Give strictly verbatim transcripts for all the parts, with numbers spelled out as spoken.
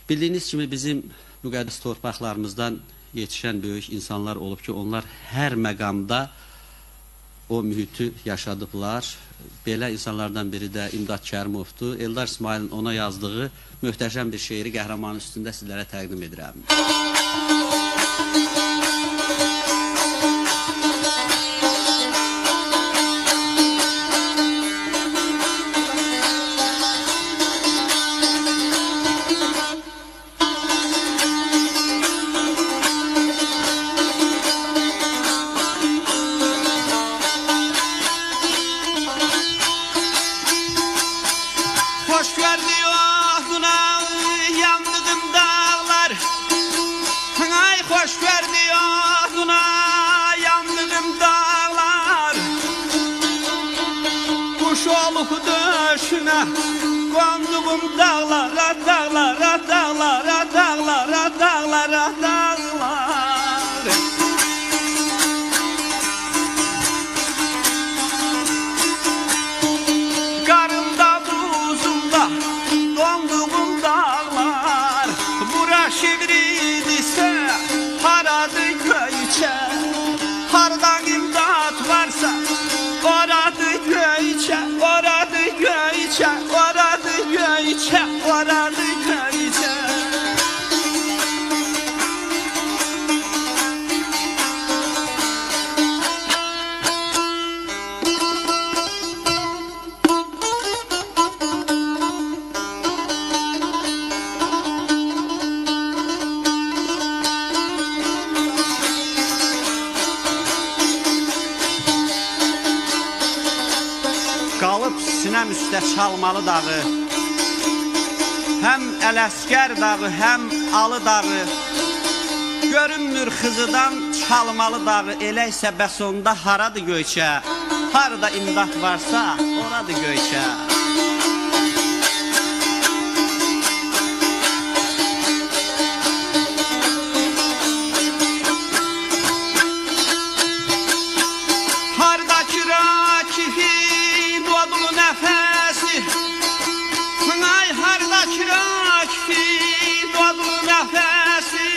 Bildiyiniz kimi bizim müqəddəs torpaqlarımızdan yetişən böyük insanlar olub ki, onlar hər məqamda o mühiti yaşadıblar. Belə insanlardan biri də İmdad Kərimovdur. Eldar İsmailin ona yazdığı möhtəşəm bir şeiri Qəhrəmanın üstündə sizlərə təqdim edirəm. Hoş verdi yoğduna yandığım dağlar. Ay hoş verdi yoğduna yandığım dağlar. Kuş olup döşüne konduğum dağlara, dağlara, dağlara, dağlara, dağlara, dağlar. Karımda buzumda donduğum dağlar. Bura şivridirse haradı göyçe. Hardan imdat varsa oradı göyçe, oradı göyçe, oradı göyçe, oradı göyçe. Qalıb sinəm üstə çalmalı dağı. Həm Ələskər dağı, həm Alı dağı. Görünmür Xızıdan çalmalı dağı. Elə isə bəs onda haradı göyçə? Harada imdad varsa oradı göyçə. Hardakı Rakifi doğdulu nəfəsi. Ay hardakı Rakifi doğdulu nəfəsi.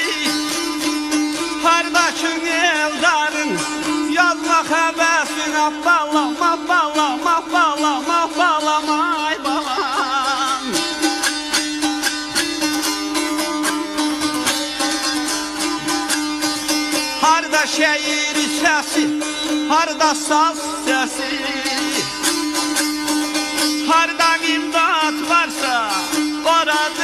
Hardakı Eldarın yazma həvəsinə. Balama, balama, balama, balama, ay balam. Harda şehir səsi, harda saz səsi. Hardan imdad varsa oradı